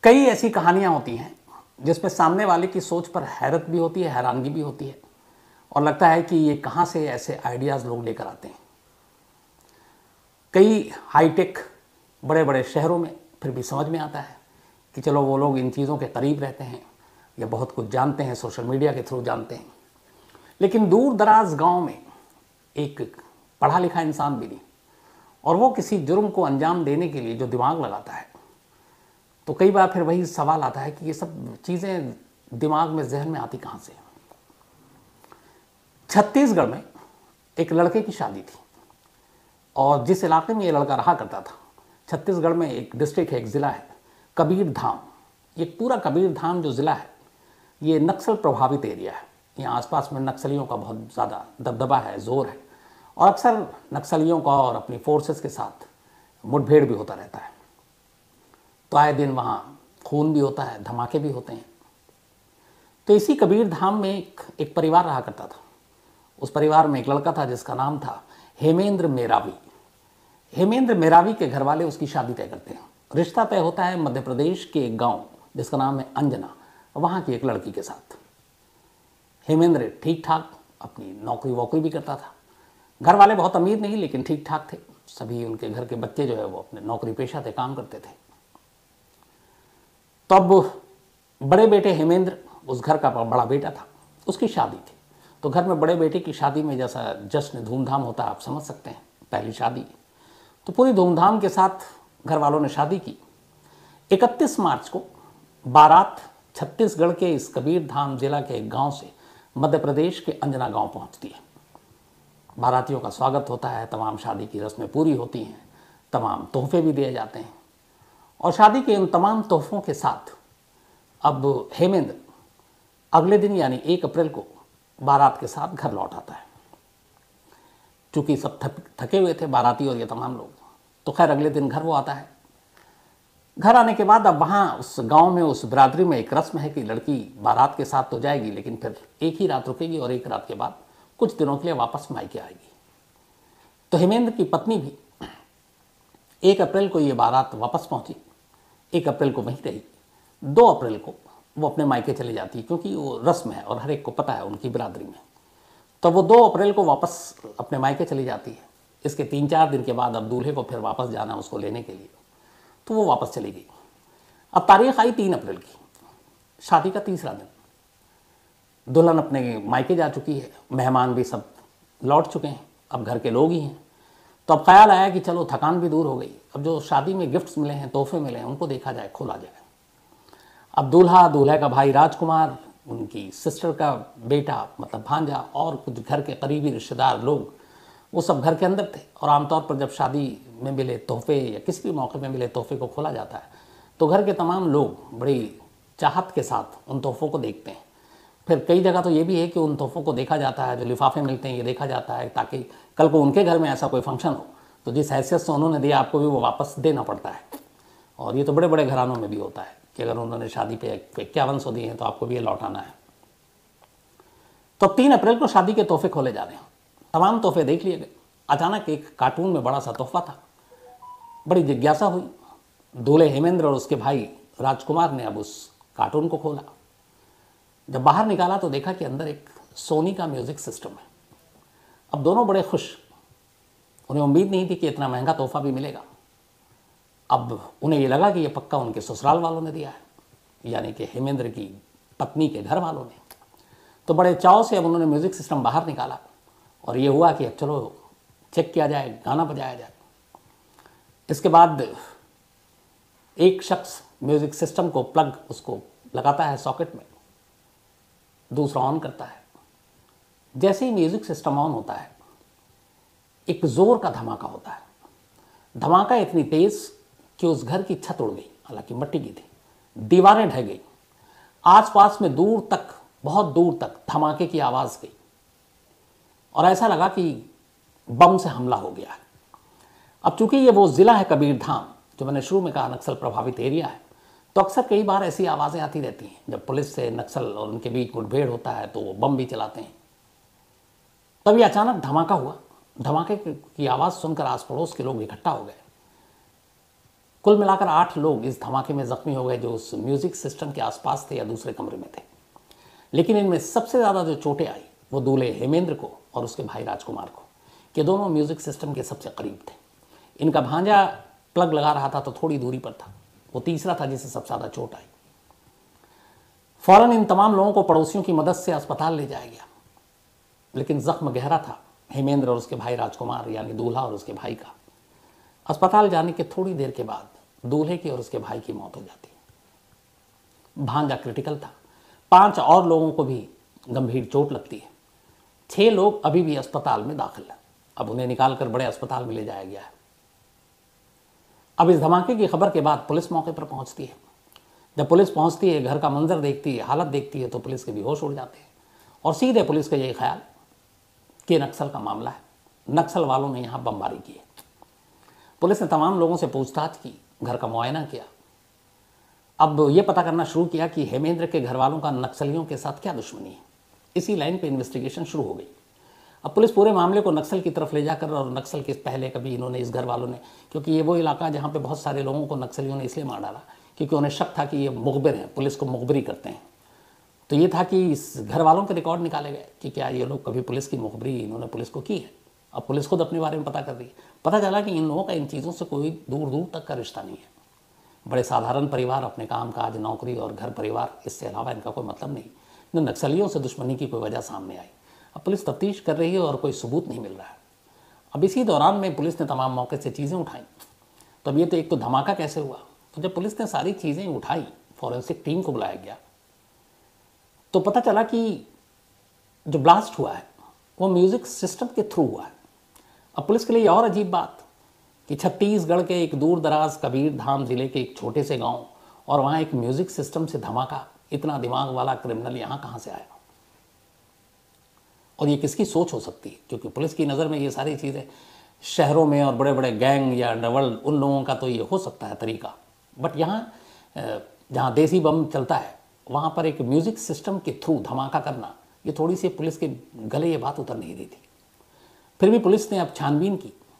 कई ऐसी कहानियां होती हैं जिसमें सामने वाले की सोच पर हैरत भी होती है, हैरानगी भी होती है और लगता है कि ये कहाँ से ऐसे आइडियाज़ लोग लेकर आते हैं। कई हाईटेक बड़े बड़े शहरों में फिर भी समझ में आता है कि चलो वो लोग इन चीज़ों के करीब रहते हैं या बहुत कुछ जानते हैं, सोशल मीडिया के थ्रू जानते हैं। लेकिन दूर दराज गाँव में एक पढ़ा लिखा इंसान भी नहीं, और वो किसी जुर्म को अंजाम देने के लिए जो दिमाग लगाता है, तो कई बार फिर वही सवाल आता है कि ये सब चीज़ें दिमाग में, जहन में आती कहाँ से। छत्तीसगढ़ में एक लड़के की शादी थी और जिस इलाके में ये लड़का रहा करता था, छत्तीसगढ़ में एक डिस्ट्रिक्ट है, एक ज़िला है कबीर धाम। ये पूरा कबीर धाम जो ज़िला है ये नक्सल प्रभावित एरिया है। यहाँ आसपास में नक्सलियों का बहुत ज़्यादा दबदबा है, ज़ोर है, और अक्सर नक्सलियों का और अपनी फोर्सेस के साथ मुठभेड़ भी होता रहता है। तो आए दिन वहाँ खून भी होता है, धमाके भी होते हैं। तो इसी कबीर धाम में एक परिवार रहा करता था। उस परिवार में एक लड़का था जिसका नाम था हेमेंद्र मेरावी। हेमेंद्र मेरावी के घर वाले उसकी शादी तय करते हैं। रिश्ता तय होता है मध्य प्रदेश के एक गांव जिसका नाम है अंजना, वहाँ की एक लड़की के साथ। हेमेंद्र ठीक ठाक अपनी नौकरी वोकरी भी करता था। घर वाले बहुत अमीर नहीं, लेकिन ठीक ठाक थे। सभी उनके घर के बच्चे जो है वो अपने नौकरी पेशा थे, काम करते थे। तब बड़े बेटे हेमेंद्र, उस घर का बड़ा बेटा था, उसकी शादी थी। तो घर में बड़े बेटे की शादी में जैसा जश्न धूमधाम होता है, आप समझ सकते हैं, पहली शादी। तो पूरी धूमधाम के साथ घर वालों ने शादी की। 31 मार्च को बारात छत्तीसगढ़ के इस कबीर धाम जिला के एक गांव से मध्य प्रदेश के अंजना गांव पहुंचती है। बारातियों का स्वागत होता है, तमाम शादी की रस्में पूरी होती हैं, तमाम तोहफे भी दिए जाते हैं। और शादी के उन तमाम तोहफों के साथ अब हेमेंद्र अगले दिन यानी 1 अप्रैल को बारात के साथ घर लौट आता है। चूँकि सब थके हुए थे बाराती और ये तमाम लोग, तो खैर अगले दिन घर वो आता है। घर आने के बाद अब वहाँ उस गांव में, उस बिरादरी में एक रस्म है कि लड़की बारात के साथ तो जाएगी, लेकिन फिर एक ही रात रुकेगी और एक रात के बाद कुछ दिनों के लिए वापस मायके आएगी। तो हेमेंद्र की पत्नी भी 1 अप्रैल को ये बारात वापस पहुंची, 1 अप्रैल को वहीं रही। 2 अप्रैल को वो अपने मायके चली जाती है, क्योंकि वो रस्म है और हर एक को पता है उनकी बिरादरी में। तो वो 2 अप्रैल को वापस अपने मायके चली जाती है। इसके 3-4 दिन के बाद अब दूल्हे को फिर वापस जाना उसको लेने के लिए, तो वो वापस चली गई। अब तारीख आई 3 अप्रैल की, शादी का तीसरा दिन। दुल्हन अपने मायके जा चुकी है, मेहमान भी सब लौट चुके हैं, अब घर के लोग ही हैं। तो अब ख्याल आया कि चलो थकान भी दूर हो गई, अब जो शादी में गिफ्ट्स मिले हैं, तोहफे मिले हैं, उनको देखा जाए, खोला जाए। अब दूल्हा, दूल्हे का भाई राजकुमार, उनकी सिस्टर का बेटा मतलब भांजा, और कुछ घर के करीबी रिश्तेदार लोग, वो सब घर के अंदर थे। और आमतौर पर जब शादी में मिले तोहफे या किसी भी मौके में मिले तोहफे को खोला जाता है, तो घर के तमाम लोग बड़ी चाहत के साथ उन तोहफों को देखते हैं। फिर कई जगह तो ये भी है कि उन तोहफों को देखा जाता है, जो लिफाफे मिलते हैं, ये देखा जाता है ताकि कल को उनके घर में ऐसा कोई फंक्शन हो तो जिस हैसियत से उन्होंने दिया आपको भी वो वापस देना पड़ता है। और ये तो बड़े बड़े घरानों में भी होता है कि अगर उन्होंने शादी पे 5100 दिए हैं तो आपको भी ये लौटाना है। तो 3 अप्रैल को शादी के तोहफे खोले जा रहे हैं, तमाम तोहफे देख लिए गए। अचानक एक कार्टून में बड़ा सा तोहफा था। बड़ी जिज्ञासा हुई। दूल्हे हेमेंद्र और उसके भाई राजकुमार ने अब उस कार्टून को खोला। जब बाहर निकाला तो देखा कि अंदर एक सोनी का म्यूजिक सिस्टम है। अब दोनों बड़े खुश, उन्हें उम्मीद नहीं थी कि इतना महंगा तोहफा भी मिलेगा। अब उन्हें ये लगा कि ये पक्का उनके ससुराल वालों ने दिया है, यानी कि हेमेंद्र की पत्नी के घर वालों ने। तो बड़े चाव से अब उन्होंने म्यूजिक सिस्टम बाहर निकाला और ये हुआ कि अब चलो चेक किया जाए, गाना बजाया जाए। इसके बाद एक शख्स म्यूजिक सिस्टम को प्लग उसको लगाता है सॉकेट में, दूसरा ऑन करता है। जैसे ही म्यूजिक सिस्टम ऑन होता है, एक जोर का धमाका होता है। धमाका इतनी तेज कि उस घर की छत उड़ गई, हालांकि मिट्टी की थी, दीवारें ढह गई, आसपास में दूर तक, बहुत दूर तक धमाके की आवाज गई और ऐसा लगा कि बम से हमला हो गया है। अब चूंकि ये वो जिला है कबीर धाम, जो मैंने शुरू में कहा नक्सल प्रभावित एरिया है, तो अक्सर कई बार ऐसी आवाज़ें आती रहती हैं। जब पुलिस से नक्सल और उनके बीच मुठभेड़ होता है तो वो बम भी चलाते हैं। तभी अचानक धमाका हुआ। धमाके की आवाज़ सुनकर आस पड़ोस के लोग इकट्ठा हो गए। कुल मिलाकर 8 लोग इस धमाके में जख्मी हो गए जो उस म्यूजिक सिस्टम के आसपास थे या दूसरे कमरे में थे। लेकिन इनमें सबसे ज़्यादा जो चोटें आई वो दूल्हे हेमेंद्र को और उसके भाई राजकुमार को, कि दोनों म्यूजिक सिस्टम के सबसे करीब थे। इनका भांजा प्लग लगा रहा था तो थोड़ी दूरी पर था, वो तीसरा था जिसे सबसे ज़्यादा चोट आई। फौरन इन तमाम लोगों को पड़ोसियों की मदद से अस्पताल ले जाया गया, लेकिन जख्म गहरा था हेमेंद्र और उसके भाई राजकुमार यानी दूल्हा और उसके भाई का। अस्पताल जाने के थोड़ी देर के बाद दूल्हे की और उसके भाई की मौत हो जाती। भांजा क्रिटिकल था, 5 और लोगों को भी गंभीर चोट लगती है। 6 लोग अभी भी अस्पताल में दाखिल हैं। अब उन्हें निकालकर बड़े अस्पताल में ले जाया गया है। अब इस धमाके की खबर के बाद पुलिस मौके पर पहुंचती है। जब पुलिस पहुंचती है, घर का मंजर देखती है, हालत देखती है, तो पुलिस के भी होश उड़ जाते हैं और सीधे पुलिस का यही ख्याल कि नक्सल का मामला है, नक्सल वालों ने यहाँ बमबारी की है। पुलिस ने तमाम लोगों से पूछताछ की, घर का मुआयना किया। अब ये पता करना शुरू किया कि हेमेंद्र के घर वालों का नक्सलियों के साथ क्या दुश्मनी है। इसी लाइन पे इन्वेस्टिगेशन शुरू हो गई। अब पुलिस पूरे मामले को नक्सल की तरफ ले जाकर, और नक्सल के पहले कभी इन्होंने इस घर वालों ने, क्योंकि ये वो इलाका जहाँ पे बहुत सारे लोगों को नक्सलियों ने इसलिए मार डाला क्योंकि उन्हें शक था कि ये मुखबिर हैं, पुलिस को मुखबिरी करते हैं। तो ये था कि इस घर वालों के रिकॉर्ड निकाले गए कि क्या ये लोग कभी पुलिस की मुखबिरी इन्होंने पुलिस को की है। अब पुलिस खुद अपने बारे में पता कर रही है। पता चला कि इन लोगों का इन चीज़ों से कोई दूर दूर तक का रिश्ता नहीं है। बड़े साधारण परिवार, अपने काम काज, नौकरी और घर परिवार, इससे अलावा इनका कोई मतलब नहीं। न नक्सलियों से दुश्मनी की कोई वजह सामने आई। अब पुलिस तफ्तीश कर रही है और कोई सबूत नहीं मिल रहा है। अब इसी दौरान में पुलिस ने तमाम मौके से चीज़ें उठाई। तो अब ये तो एक तो धमाका कैसे हुआ, तो जब पुलिस ने सारी चीज़ें उठाई, फॉरेंसिक टीम को बुलाया गया, तो पता चला कि जो ब्लास्ट हुआ है वो म्यूज़िक सिस्टम के थ्रू हुआ है। अब पुलिस के लिए और अजीब बात कि छत्तीसगढ़ के एक दूर दराज कबीरधाम जिले के एक छोटे से गांव, और वहाँ एक म्यूज़िक सिस्टम से धमाका, इतना दिमाग वाला क्रिमिनल यहाँ कहाँ से आया, और ये किसकी सोच हो सकती है। क्योंकि पुलिस की नज़र में ये सारी चीज़ें शहरों में और बड़े बड़े गैंग या अंडरवर्ल्ड, उन लोगों का तो ये हो सकता है तरीका, बट यहाँ जहाँ देसी बम चलता है वहाँ पर एक म्यूज़िक सिस्टम के थ्रू धमाका करना, ये थोड़ी सी पुलिस के गले ये बात उतर नहीं रही थी। फिर भी पुलिस ने अब छानबीन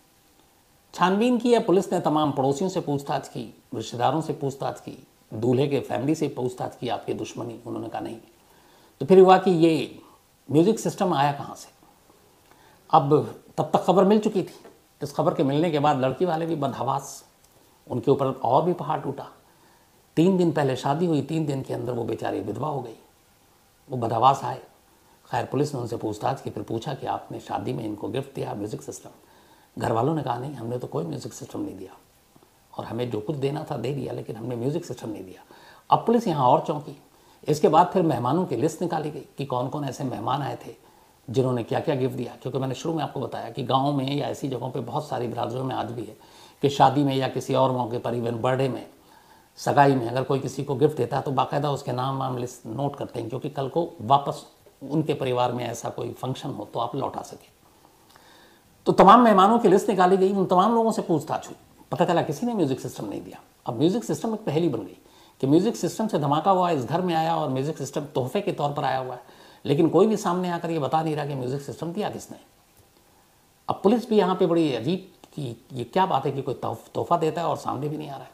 की या पुलिस ने तमाम पड़ोसियों से पूछताछ की, रिश्तेदारों से पूछताछ की, दूल्हे के फैमिली से पूछताछ की, आपकी दुश्मनी, उन्होंने कहा नहीं। तो फिर हुआ कि ये म्यूज़िक सिस्टम आया कहाँ से। अब तब तक खबर मिल चुकी थी। इस खबर के मिलने के बाद लड़की वाले भी बदहवास, उनके ऊपर और भी पहाड़ टूटा। 3 दिन पहले शादी हुई, 3 दिन के अंदर वो बेचारी विधवा हो गई। वो बदहवास आए। खैर पुलिस ने उनसे पूछताछ की, फिर पूछा कि आपने शादी में इनको गिफ्ट दिया म्यूज़िक सिस्टम। घर वालों ने कहा नहीं, हमने तो कोई म्यूज़िक सिस्टम नहीं दिया, और हमें जो कुछ देना था दे दिया, लेकिन हमने म्यूज़िक सिस्टम नहीं दिया। अब पुलिस यहाँ और चौंकी। इसके बाद फिर मेहमानों की लिस्ट निकाली गई कि कौन कौन ऐसे मेहमान आए थे जिन्होंने क्या क्या गिफ्ट दिया। क्योंकि मैंने शुरू में आपको बताया कि गाँव में या ऐसी जगहों पर बहुत सारी बिरादरियों में आज भी है कि शादी में या किसी और मौके पर, इवन बर्थडे में, सगाई में, अगर कोई किसी को गिफ्ट देता है तो बाकायदा उसके नाम वाम लिस्ट नोट करते हैं, क्योंकि कल को वापस उनके परिवार में ऐसा कोई फंक्शन हो तो आप लौटा सके। तो तमाम मेहमानों की लिस्ट निकाली गई, उन तमाम लोगों से पूछताछ हुई। पता चला किसी ने म्यूज़िक सिस्टम नहीं दिया। अब म्यूज़िक सिस्टम एक पहेली बन गई कि म्यूज़िक सिस्टम से धमाका हुआ, इस घर में आया और म्यूज़िक सिस्टम तोहफे के तौर पर आया हुआ है, लेकिन कोई भी सामने आकर ये बता नहीं रहा कि म्यूज़िक सिस्टम दिया किसने। अब पुलिस भी यहाँ पे बड़ी अजीब कि ये क्या बात है कि कोई तोहफा देता है और सामने भी नहीं आ रहा है।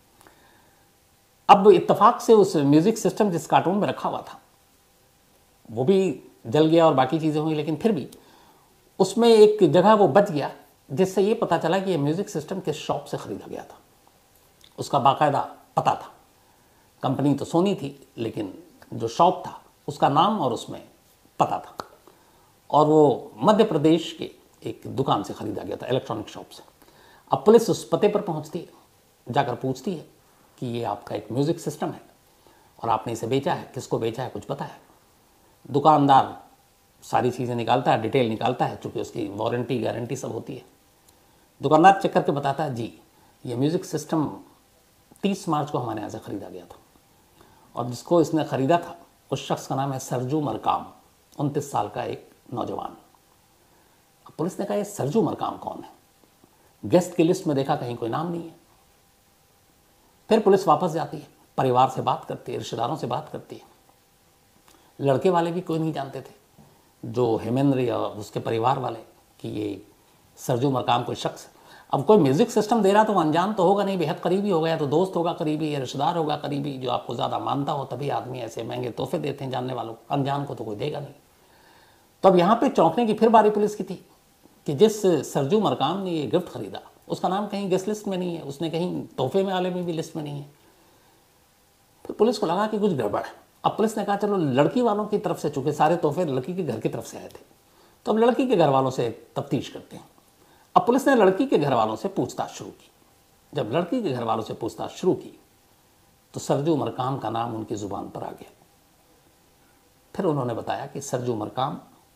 अब इत्तेफाक से उस म्यूज़िक सिस्टम जिस कार्टून में रखा हुआ था वो भी जल गया और बाकी चीज़ें हुई, लेकिन फिर भी उसमें एक जगह वो बच गया जिससे ये पता चला कि ये म्यूज़िक सिस्टम किस शॉप से ख़रीदा गया था। उसका बाकायदा पता था। कंपनी तो सोनी थी, लेकिन जो शॉप था उसका नाम और उसमें पता था, और वो मध्य प्रदेश के एक दुकान से ख़रीदा गया था, इलेक्ट्रॉनिक शॉप से। अब पुलिस उस पते पर पहुंचती है, जाकर पूछती है कि ये आपका एक म्यूज़िक सिस्टम है और आपने इसे बेचा है, किसको बेचा है कुछ पता है। दुकानदार सारी चीज़ें निकालता है, डिटेल निकालता है, चूँकि उसकी वारंटी गारंटी सब होती है। दुकानदार चेक करके बताता है जी ये म्यूज़िक सिस्टम 30 मार्च को हमारे यहाँ से ख़रीदा गया था, और जिसको इसने ख़रीदा था उस शख्स का नाम है सरजू मरकाम, 29 साल का एक नौजवान। अब पुलिस ने कहा ये सरजू मरकाम कौन है। गेस्ट की लिस्ट में देखा कहीं कोई नाम नहीं है। फिर पुलिस वापस जाती है, परिवार से बात करती है, रिश्तेदारों से बात करती है। लड़के वाले भी कोई नहीं जानते थे, जो हेमेंद्र या उसके परिवार वाले, कि ये सरजू मरकाम कोई शख्स। अब कोई म्यूजिक सिस्टम दे रहा तो वो अनजान तो होगा नहीं, बेहद करीबी होगा, या तो दोस्त होगा करीबी या रिश्तेदार होगा करीबी जो आपको ज़्यादा मानता हो, तभी आदमी ऐसे महंगे तोहफे देते हैं जानने वालों को, अनजान को तो कोई देगा नहीं। तो अब यहाँ पे चौंकने की फिर बारी पुलिस की थी कि जिस सरजू मरकाम ने ये गिफ्ट खरीदा उसका नाम कहीं गेस्ट लिस्ट में नहीं है, उसने कहीं तोहफे में वाले में भी लिस्ट में नहीं है। फिर पुलिस को लगा कि कुछ गड़बड़ है। अब पुलिस ने कहा चलो लड़की वालों की तरफ से, चूंकि सारे तोहफे लड़की के घर की तरफ से आए थे, तो अब लड़की के घर वालों से तफ्तीश करते हैं। अब पुलिस ने लड़की के घर वालों से पूछताछ शुरू की। जब लड़की के घर वालों से पूछताछ शुरू की तो सरजू मरकाम का नाम उनकी ज़ुबान पर आ गया। फिर उन्होंने बताया कि सरजू मरकाम,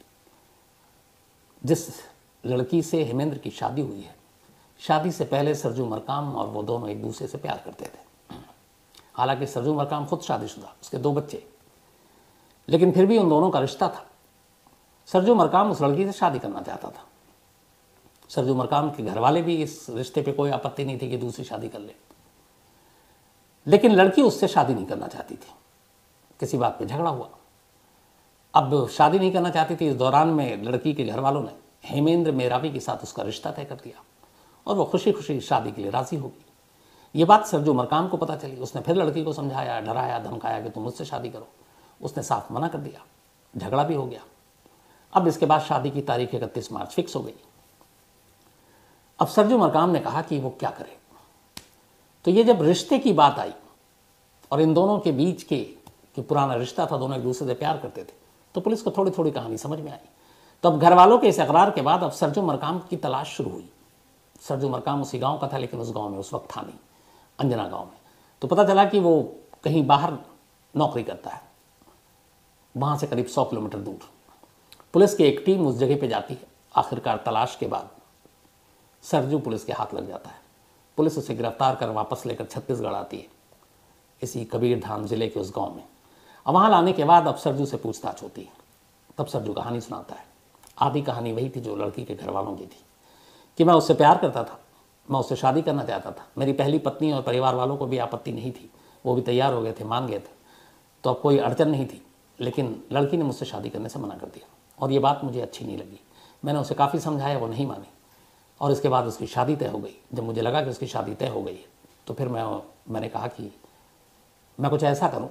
जिस लड़की से हेमेंद्र की शादी हुई है, शादी से पहले सरजू मरकाम और वो दोनों एक दूसरे से प्यार करते थे। हालांकि सरजू मरकाम खुद शादीशुदा, उसके 2 बच्चे, लेकिन फिर भी उन दोनों का रिश्ता था। सरजू मरकाम उस लड़की से शादी करना चाहता था। सरजू मरकाम के घर वाले भी इस रिश्ते पे कोई आपत्ति नहीं थी कि दूसरी शादी कर ले, लेकिन लड़की उससे शादी नहीं करना चाहती थी। किसी बात पे झगड़ा हुआ। अब शादी नहीं करना चाहती थी, इस दौरान में लड़की के घर वालों ने हेमेंद्र मेहराबी के साथ उसका रिश्ता तय कर दिया और वो खुशी खुशी शादी के लिए राज़ी हो गई। ये बात सरजू मरकाम को पता चली। उसने फिर लड़की को समझाया, डराया, धमकाया कि तुम मुझसे शादी करो। उसने साफ मना कर दिया, झगड़ा भी हो गया। अब इसके बाद शादी की तारीख 31 मार्च फिक्स हो गई। अब सरजू मरकाम ने कहा कि वो क्या करे। तो ये जब रिश्ते की बात आई और इन दोनों के बीच के कि पुराना रिश्ता था, दोनों एक दूसरे से प्यार करते थे, तो पुलिस को थोड़ी थोड़ी कहानी समझ में आई। तो अब घर वालों के इस इकरार के बाद अब सरजू मरकाम की तलाश शुरू हुई। सरजू मरकाम उसी गांव का था, लेकिन उस गांव में उस वक्त था नहीं, अंजना गांव में। तो पता चला कि वो कहीं बाहर नौकरी करता है, वहाँ से करीब 100 किलोमीटर दूर। पुलिस की एक टीम उस जगह पे जाती है। आखिरकार तलाश के बाद सरजू पुलिस के हाथ लग जाता है। पुलिस उसे गिरफ्तार कर वापस लेकर छत्तीसगढ़ आती है, इसी कबीरधाम जिले के उस गांव में। अब वहाँ लाने के बाद अब सरजू से पूछताछ होती है। तब सरजू कहानी सुनाता है। आधी कहानी वही थी जो लड़की के घर वालों की थी कि मैं उससे प्यार करता था, मैं उससे शादी करना चाहता था। मेरी पहली पत्नी और परिवार वालों को भी आपत्ति नहीं थी, वो भी तैयार हो गए थे, मान गए थे, तो अब कोई अड़चन नहीं थी। लेकिन लड़की ने मुझसे शादी करने से मना कर दिया और ये बात मुझे अच्छी नहीं लगी। मैंने उसे काफ़ी समझाया, वो नहीं मानी और इसके बाद उसकी शादी तय हो गई। जब मुझे लगा कि उसकी शादी तय हो गई है तो फिर मैंने कहा कि मैं कुछ ऐसा करूं,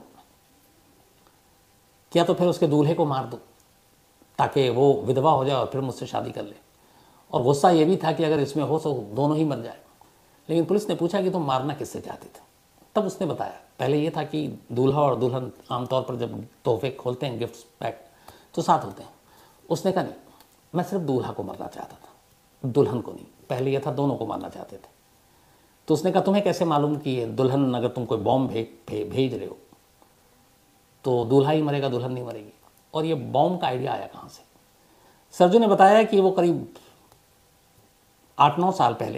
क्या तो फिर उसके दूल्हे को मार दूं ताकि वो विधवा हो जाए और फिर मुझसे शादी कर ले। और गुस्सा ये भी था कि अगर इसमें हो तो दोनों ही मर जाए। लेकिन पुलिस ने पूछा कि तुम मारना किससे चाहते थे। तब उसने बताया, पहले ये था कि दूल्हा और दुल्हन आमतौर पर जब तोहफे खोलते हैं, गिफ्ट पैक, तो साथ होते हैं। उसने कहा नहीं, मैं सिर्फ दूल्हा को मारना चाहता था, दुल्हन को नहीं। पहले यह था दोनों को मारना चाहते थे। तो उसने कहा तुम्हें कैसे मालूम कि दुल्हन, अगर तुम कोई बॉम्ब भेज रहे हो तो दूल्हा ही मरेगा, दुल्हन नहीं मरेगी। और ये बॉम्ब का आइडिया आया कहाँ से? सरजू ने बताया कि वो करीब 8-9 साल पहले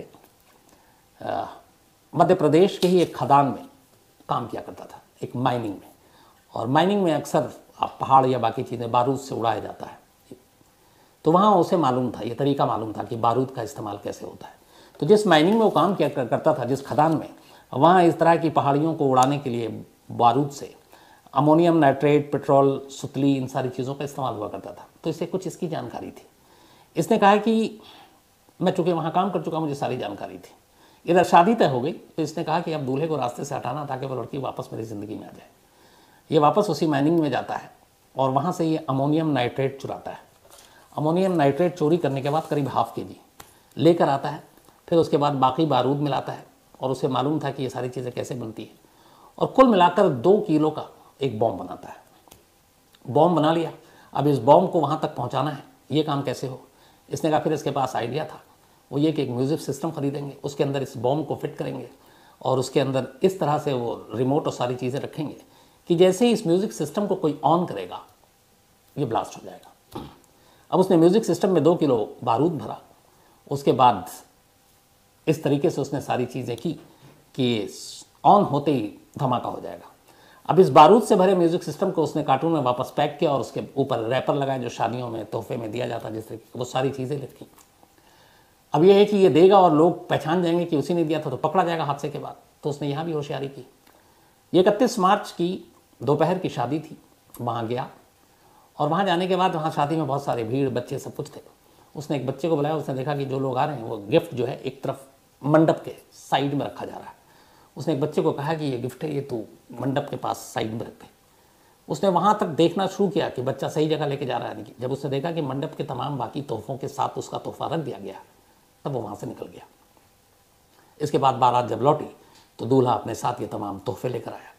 मध्य प्रदेश के ही एक खदान में काम किया करता था, एक माइनिंग में। और माइनिंग में अक्सर पहाड़ या बाकी चीज़ें बारूद से उड़ाया जाता है। तो वहाँ उसे मालूम था, ये तरीका मालूम था कि बारूद का इस्तेमाल कैसे होता है। तो जिस माइनिंग में वो काम किया करता था, जिस खदान में, वहाँ इस तरह की पहाड़ियों को उड़ाने के लिए बारूद से अमोनियम नाइट्रेट, पेट्रोल, सुतली, इन सारी चीज़ों का इस्तेमाल हुआ करता था। तो इसे कुछ इसकी जानकारी थी। इसने कहा कि मैं चूँकि वहाँ काम कर चुका, मुझे सारी जानकारी थी। इधर शादी तय हो गई तो इसने कहा कि अब दूल्हे को रास्ते से हटाना ताकि वो लड़की वापस मेरी ज़िंदगी में आ जाए। ये वापस उसी माइनिंग में जाता है और वहाँ से ये अमोनियम नाइट्रेट चुराता है। अमोनियम नाइट्रेट चोरी करने के बाद करीब ½ kg लेकर आता है। फिर उसके बाद बाकी बारूद मिलाता है और उसे मालूम था कि ये सारी चीज़ें कैसे बनती है, और कुल मिलाकर 2 किलो का एक बॉम्ब बनाता है। बॉम्ब बना लिया। अब इस बॉम्ब को वहाँ तक पहुँचाना है, ये काम कैसे हो? इसने कहा फिर इसके पास आइडिया था, वो ये कि एक म्यूज़िक सिस्टम ख़रीदेंगे, उसके अंदर इस बॉम्ब को फिट करेंगे और उसके अंदर इस तरह से वो रिमोट और सारी चीज़ें रखेंगे कि जैसे ही इस म्यूज़िक सिस्टम को कोई ऑन करेगा ये ब्लास्ट हो जाएगा। अब उसने म्यूज़िक सिस्टम में 2 किलो बारूद भरा। उसके बाद इस तरीके से उसने सारी चीज़ें की कि ऑन होते ही धमाका हो जाएगा। अब इस बारूद से भरे म्यूज़िक सिस्टम को उसने कार्टून में वापस पैक किया और उसके ऊपर रैपर लगाए जो शादियों में तोहफे में दिया जाता, जिस तरीके वो सारी चीज़ें लिखी। अब ये है कि ये देगा और लोग पहचान जाएंगे कि उसी ने दिया था तो पकड़ा जाएगा हादसे के बाद। तो उसने यहाँ भी होशियारी की। ये 31 मार्च की दोपहर की शादी थी। वहाँ गया और वहाँ जाने के बाद वहाँ शादी में बहुत सारे भीड़, बच्चे, सब कुछ थे। उसने एक बच्चे को बुलाया। उसने देखा कि जो लोग आ रहे हैं वो गिफ्ट जो है एक तरफ मंडप के साइड में रखा जा रहा है। उसने एक बच्चे को कहा कि ये गिफ्ट है, ये तू मंडप के पास साइड में रख दे। उसने वहाँ तक देखना शुरू किया कि बच्चा सही जगह लेके जा रहा है। जब उसने देखा कि मंडप के तमाम बाकी तोहफों के साथ उसका तोहफा रख दिया गया, तब वो वहाँ से निकल गया। इसके बाद बारात जब लौटी तो दूल्हा अपने साथ ये तमाम तोहफे लेकर आया।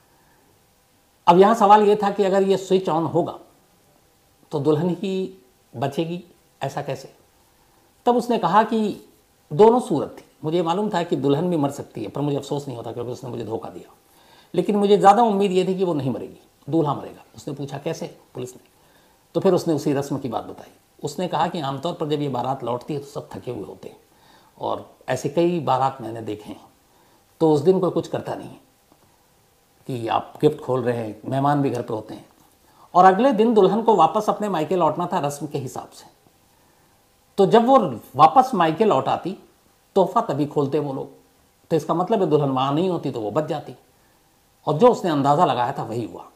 अब यहाँ सवाल ये था कि अगर ये स्विच ऑन होगा तो दुल्हन ही बचेगी, ऐसा कैसे? तब उसने कहा कि दोनों सूरत थी। मुझे मालूम था कि दुल्हन भी मर सकती है, पर मुझे अफसोस नहीं होता क्योंकि उसने मुझे धोखा दिया। लेकिन मुझे ज़्यादा उम्मीद ये थी कि वो नहीं मरेगी, दूल्हा मरेगा। उसने पूछा कैसे, पुलिस ने। तो फिर उसने उसी रस्म की बात बताई। उसने कहा कि आमतौर पर जब ये बारात लौटती है तो सब थके हुए होते हैं, और ऐसे कई बारात मैंने देखे हैं। तो उस दिन कोई कुछ करता नहीं है कि आप गिफ्ट खोल रहे हैं, मेहमान भी घर पर होते हैं, और अगले दिन दुल्हन को वापस अपने मायके लौटना था रस्म के हिसाब से। तो जब वो वापस मायके लौट आती, तोहफा तभी खोलते वो लोग। तो इसका मतलब है दुल्हन वहाँ नहीं होती तो वो बच जाती, और जो उसने अंदाज़ा लगाया था वही हुआ।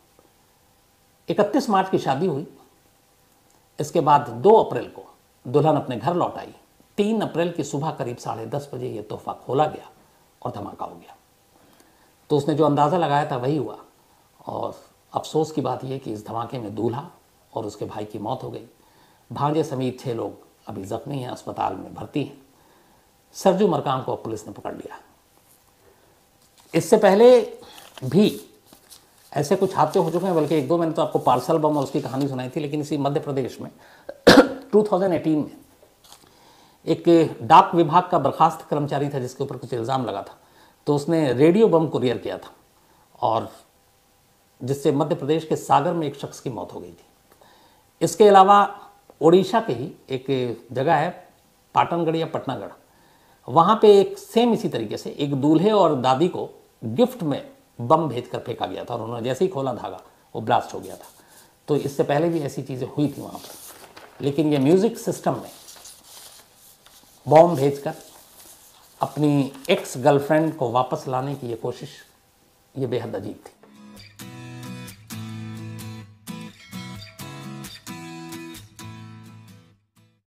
31 मार्च की शादी हुई। इसके बाद 2 अप्रैल को दुल्हन अपने घर लौट आई। 3 अप्रैल की सुबह करीब 10:30 बजे ये तोहफा खोला गया और धमाका हो गया। तो उसने जो अंदाज़ा लगाया था वही हुआ, और अफसोस की बात यह कि इस धमाके में दूल्हा और उसके भाई की मौत हो गई। भांजे समेत 6 लोग अभी जख्मी हैं, अस्पताल में भर्ती हैं। सरजू मरकाम को पुलिस ने पकड़ लिया। इससे पहले भी ऐसे कुछ हादसे हो चुके हैं, बल्कि 1-2 मैंने तो आपको पार्सल बम और उसकी कहानी सुनाई थी। लेकिन इसी मध्य प्रदेश में 2018 में एक डाक विभाग का बर्खास्त कर्मचारी था जिसके ऊपर कुछ इल्ज़ाम लगा था। तो उसने रेडियो बम कुरियर किया था, और जिससे मध्य प्रदेश के सागर में एक शख्स की मौत हो गई थी। इसके अलावा ओडिशा के ही एक जगह है पाटनगढ़ या पटनागढ़, वहाँ पे एक सेम इसी तरीके से एक दूल्हे और दादी को गिफ्ट में बम भेजकर फेंका गया था, और उन्होंने जैसे ही खोला धागा वो ब्लास्ट हो गया था। तो इससे पहले भी ऐसी चीज़ें हुई थी वहाँ पर। लेकिन ये म्यूज़िक सिस्टम में बॉम्ब भेजकर अपनी एक्स गर्लफ्रेंड को वापस लाने की ये कोशिश, ये बेहद अजीब थी।